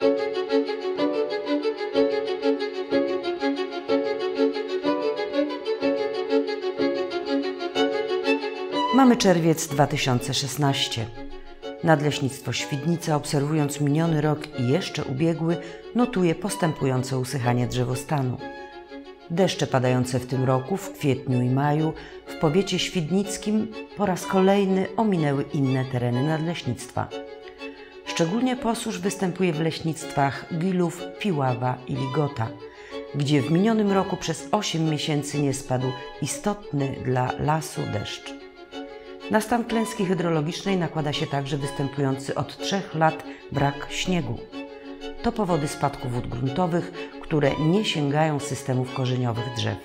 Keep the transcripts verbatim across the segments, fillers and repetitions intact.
Mamy czerwiec dwa tysiące szesnasty. Nadleśnictwo Świdnica, obserwując miniony rok i jeszcze ubiegły, notuje postępujące usychanie drzewostanu. Deszcze padające w tym roku, w kwietniu i maju, w powiecie świdnickim po raz kolejny ominęły inne tereny nadleśnictwa. Szczególnie posusz występuje w leśnictwach Gilów, Piława i Ligota, gdzie w minionym roku przez osiem miesięcy nie spadł istotny dla lasu deszcz. Na stan klęski hydrologicznej nakłada się także występujący od trzech lat brak śniegu. To powody spadku wód gruntowych, które nie sięgają systemów korzeniowych drzew.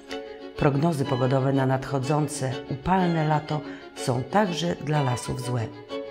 Prognozy pogodowe na nadchodzące, upalne lato są także dla lasów złe.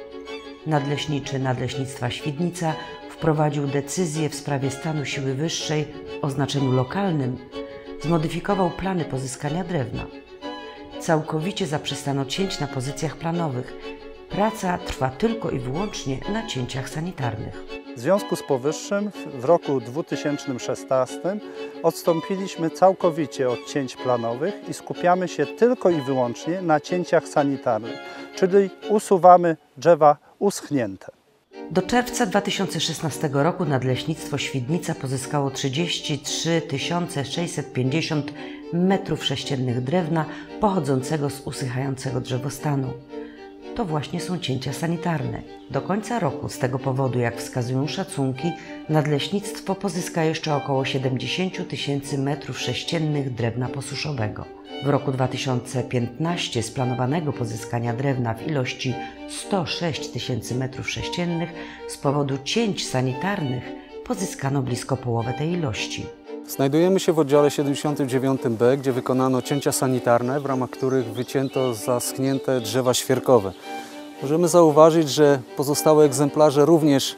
Nadleśniczy Nadleśnictwa Świdnica wprowadził decyzję w sprawie stanu siły wyższej o znaczeniu lokalnym, zmodyfikował plany pozyskania drewna. Całkowicie zaprzestano cięć na pozycjach planowych. Praca trwa tylko i wyłącznie na cięciach sanitarnych. W związku z powyższym w roku dwa tysiące szesnastym odstąpiliśmy całkowicie od cięć planowych i skupiamy się tylko i wyłącznie na cięciach sanitarnych, czyli usuwamy drzewa uschnięte. Do czerwca dwa tysiące szesnastego roku Nadleśnictwo Świdnica pozyskało trzydzieści trzy tysiące sześćset pięćdziesiąt metrów sześciennych drewna pochodzącego z usychającego drzewostanu. To właśnie są cięcia sanitarne. Do końca roku z tego powodu, jak wskazują szacunki, nadleśnictwo pozyska jeszcze około siedemdziesiąt tysięcy metrów sześciennych drewna posuszowego. W roku dwa tysiące piętnastym z planowanego pozyskania drewna w ilości sto sześć tysięcy metrów sześciennych z powodu cięć sanitarnych pozyskano blisko połowę tej ilości. Znajdujemy się w oddziale siedemdziesiątym dziewiątym B, gdzie wykonano cięcia sanitarne, w ramach których wycięto zaschnięte drzewa świerkowe. Możemy zauważyć, że pozostałe egzemplarze również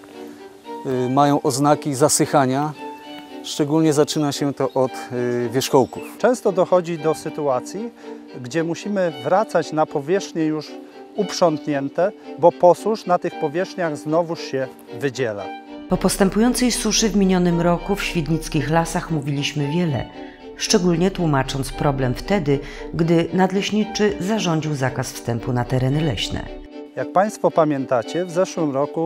y, mają oznaki zasychania. Szczególnie zaczyna się to od y, wierzchołków. Często dochodzi do sytuacji, gdzie musimy wracać na powierzchnie już uprzątnięte, bo posusz na tych powierzchniach znowuż się wydziela. Po postępującej suszy w minionym roku w świdnickich lasach mówiliśmy wiele, szczególnie tłumacząc problem wtedy, gdy nadleśniczy zarządził zakaz wstępu na tereny leśne. Jak Państwo pamiętacie, w zeszłym roku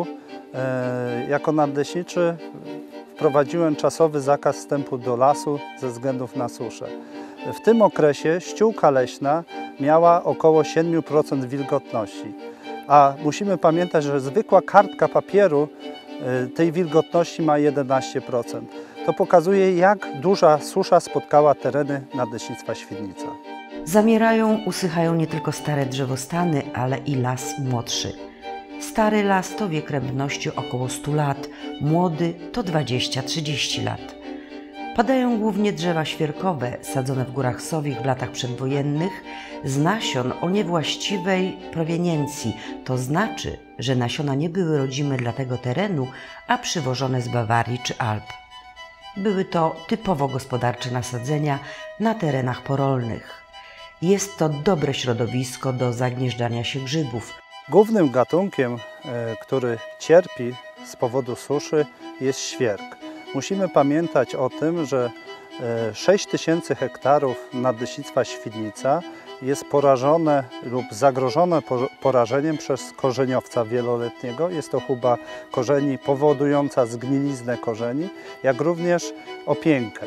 e, jako nadleśniczy wprowadziłem czasowy zakaz wstępu do lasu ze względów na suszę. W tym okresie ściółka leśna miała około siedem procent wilgotności, a musimy pamiętać, że zwykła kartka papieru tej wilgotności ma jedenaście procent. To pokazuje, jak duża susza spotkała tereny Nadleśnictwa Świdnica. Zamierają, usychają nie tylko stare drzewostany, ale i las młodszy. Stary las to wiek rębności około stu lat, młody to dwadzieścia trzydzieści lat. Padają głównie drzewa świerkowe, sadzone w górach sowich w latach przedwojennych, z nasion o niewłaściwej proweniencji, to znaczy, że nasiona nie były rodzime dla tego terenu, a przywożone z Bawarii czy Alp. Były to typowo gospodarcze nasadzenia na terenach porolnych. Jest to dobre środowisko do zagnieżdżania się grzybów. Głównym gatunkiem, który cierpi z powodu suszy, jest świerk. Musimy pamiętać o tym, że sześć tysięcy hektarów Nadleśnictwa Świdnica jest porażone lub zagrożone porażeniem przez korzeniowca wieloletniego. Jest to chuba korzeni powodująca zgniliznę korzeni, jak również opiękę.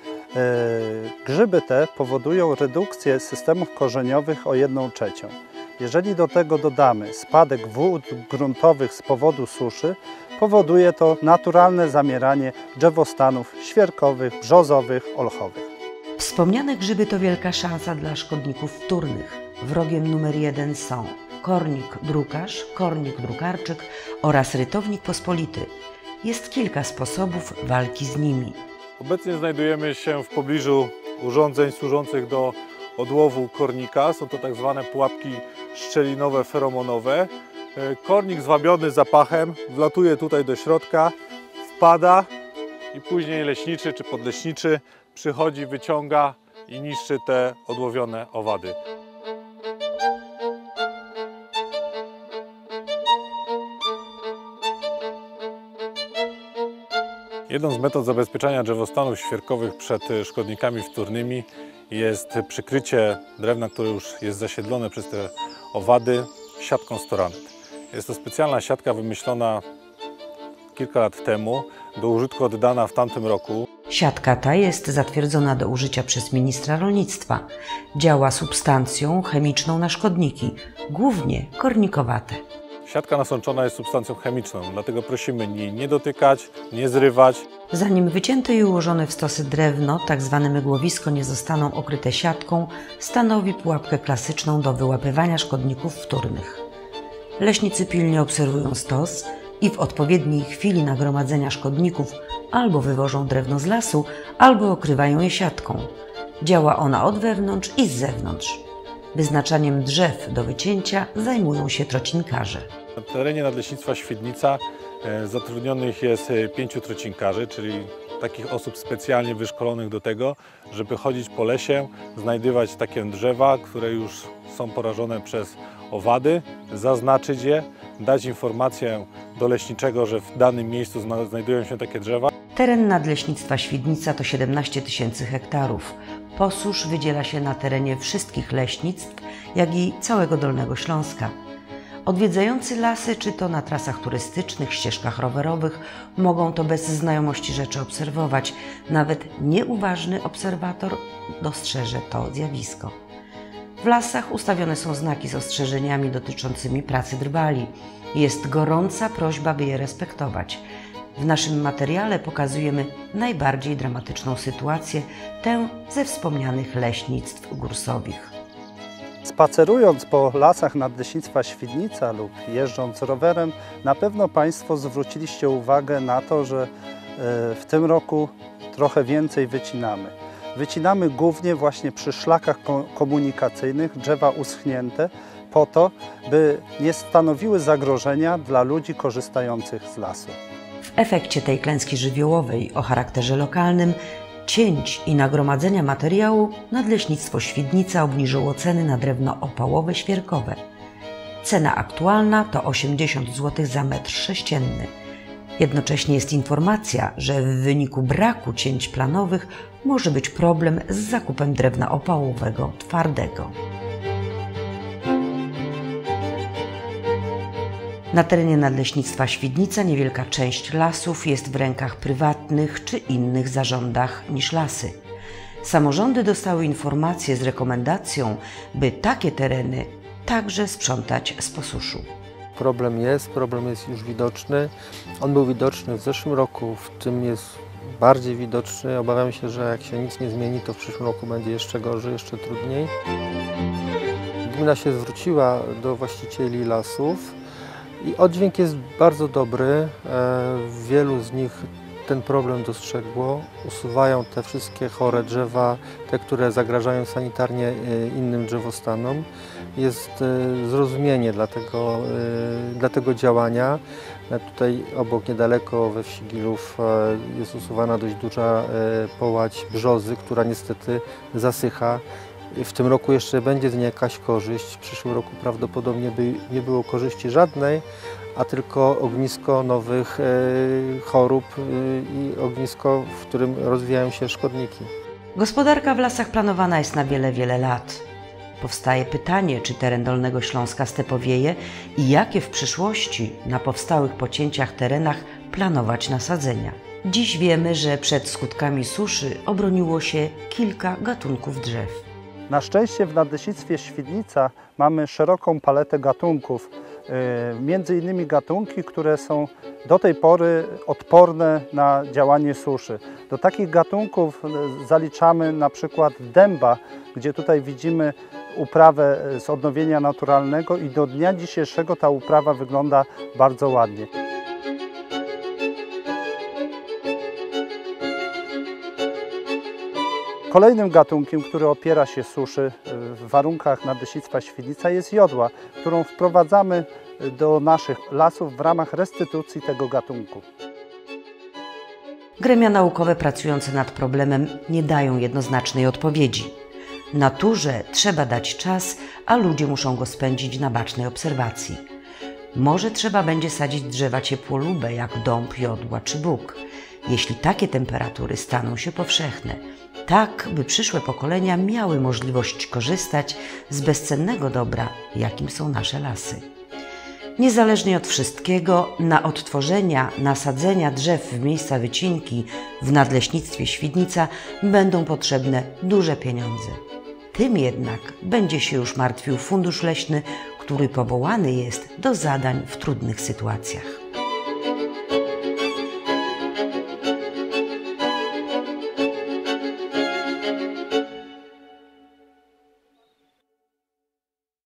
Grzyby te powodują redukcję systemów korzeniowych o jedną trzecią. Jeżeli do tego dodamy spadek wód gruntowych z powodu suszy, powoduje to naturalne zamieranie drzewostanów świerkowych, brzozowych, olchowych. Wspomniane grzyby to wielka szansa dla szkodników wtórnych. Wrogiem numer jeden są kornik drukarz, kornik drukarczyk oraz rytownik pospolity. Jest kilka sposobów walki z nimi. Obecnie znajdujemy się w pobliżu urządzeń służących do odłowu kornika. Są to tak zwane pułapki szczelinowe, feromonowe. Kornik zwabiony zapachem wlatuje tutaj do środka, wpada i później leśniczy czy podleśniczy przychodzi, wyciąga i niszczy te odłowione owady. Jedną z metod zabezpieczania drzewostanów świerkowych przed szkodnikami wtórnymi jest przykrycie drewna, które już jest zasiedlone przez te owady, siatką Storanet. Jest to specjalna siatka wymyślona kilka lat temu, do użytku oddana w tamtym roku. Siatka ta jest zatwierdzona do użycia przez ministra rolnictwa. Działa substancją chemiczną na szkodniki, głównie kornikowate. Siatka nasączona jest substancją chemiczną, dlatego prosimy jej nie dotykać, nie zrywać. Zanim wycięte i ułożone w stosy drewno, tak zwane mygłowisko, nie zostaną okryte siatką, stanowi pułapkę klasyczną do wyłapywania szkodników wtórnych. Leśnicy pilnie obserwują stos i w odpowiedniej chwili nagromadzenia szkodników albo wywożą drewno z lasu, albo okrywają je siatką. Działa ona od wewnątrz i z zewnątrz. Wyznaczaniem drzew do wycięcia zajmują się trocinkarze. Na terenie Nadleśnictwa Świdnica zatrudnionych jest pięciu trocinkarzy, czyli takich osób specjalnie wyszkolonych do tego, żeby chodzić po lesie, znajdywać takie drzewa, które już są porażone przez owady, zaznaczyć je, dać informację do leśniczego, że w danym miejscu znajdują się takie drzewa. Teren Nadleśnictwa Świdnica to siedemnaście tysięcy hektarów. Posusz wydziela się na terenie wszystkich leśnictw, jak i całego Dolnego Śląska. Odwiedzający lasy, czy to na trasach turystycznych, ścieżkach rowerowych, mogą to bez znajomości rzeczy obserwować. Nawet nieuważny obserwator dostrzeże to zjawisko. W lasach ustawione są znaki z ostrzeżeniami dotyczącymi pracy drwali. Jest gorąca prośba, by je respektować. W naszym materiale pokazujemy najbardziej dramatyczną sytuację, tę ze wspomnianych leśnictw górsowich. Spacerując po lasach Nadleśnictwa Świdnica lub jeżdżąc rowerem, na pewno Państwo zwróciliście uwagę na to, że w tym roku trochę więcej wycinamy. Wycinamy głównie właśnie przy szlakach komunikacyjnych drzewa uschnięte, po to, by nie stanowiły zagrożenia dla ludzi korzystających z lasu. W efekcie tej klęski żywiołowej o charakterze lokalnym, cięć i nagromadzenia materiału Nadleśnictwo Świdnica obniżyło ceny na drewno opałowe świerkowe. Cena aktualna to osiemdziesiąt złotych za metr sześcienny. Jednocześnie jest informacja, że w wyniku braku cięć planowych może być problem z zakupem drewna opałowego twardego. Na terenie Nadleśnictwa Świdnica niewielka część lasów jest w rękach prywatnych czy innych zarządach niż lasy. Samorządy dostały informacje z rekomendacją, by takie tereny także sprzątać z posuszu. Problem jest, problem jest już widoczny. On był widoczny w zeszłym roku, w tym jest bardziej widoczny. Obawiam się, że jak się nic nie zmieni, to w przyszłym roku będzie jeszcze gorzej, jeszcze trudniej. Gmina się zwróciła do właścicieli lasów i oddźwięk jest bardzo dobry. Wielu z nich ten problem dostrzegło. Usuwają te wszystkie chore drzewa, te, które zagrażają sanitarnie innym drzewostanom. Jest zrozumienie dla tego, dla tego działania. Tutaj obok, niedaleko we wsi Gilów jest usuwana dość duża połać brzozy, która niestety zasycha. W tym roku jeszcze będzie z niej jakaś korzyść. W przyszłym roku prawdopodobnie by nie było korzyści żadnej, a tylko ognisko nowych chorób i ognisko, w którym rozwijają się szkodniki. Gospodarka w lasach planowana jest na wiele, wiele lat. Powstaje pytanie, czy teren Dolnego Śląska stepowieje i jakie w przyszłości na powstałych po cięciach terenach planować nasadzenia. Dziś wiemy, że przed skutkami suszy obroniło się kilka gatunków drzew. Na szczęście w Nadleśnictwie Świdnica mamy szeroką paletę gatunków, między innymi gatunki, które są do tej pory odporne na działanie suszy. Do takich gatunków zaliczamy na przykład dęba, gdzie tutaj widzimy uprawę z odnowienia naturalnego i do dnia dzisiejszego ta uprawa wygląda bardzo ładnie. Kolejnym gatunkiem, który opiera się suszy w warunkach Nadleśnictwa Świdnica, jest jodła, którą wprowadzamy do naszych lasów w ramach restytucji tego gatunku. Gremia naukowe pracujące nad problemem nie dają jednoznacznej odpowiedzi. Naturze trzeba dać czas, a ludzie muszą go spędzić na bacznej obserwacji. Może trzeba będzie sadzić drzewa ciepłolube jak dąb, jodła czy bóg. jeśli takie temperatury staną się powszechne, tak by przyszłe pokolenia miały możliwość korzystać z bezcennego dobra, jakim są nasze lasy. Niezależnie od wszystkiego, na odtworzenia, nasadzenia drzew w miejsca wycinki w Nadleśnictwie Świdnica będą potrzebne duże pieniądze. Tym jednak będzie się już martwił Fundusz Leśny, który powołany jest do zadań w trudnych sytuacjach.